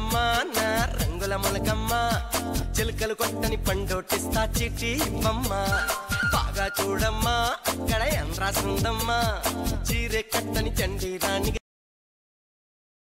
చిలకమ్మా నా రంగుల మొలకమ్మా చిలుకలు కొట్టని పండోటిస్తా చిట్టి ఇవ్వమ్మా బాగా చూడమ్మా అక్కడ ఏం రాసుందమ్మా చీరె కట్టని చండీ రాణి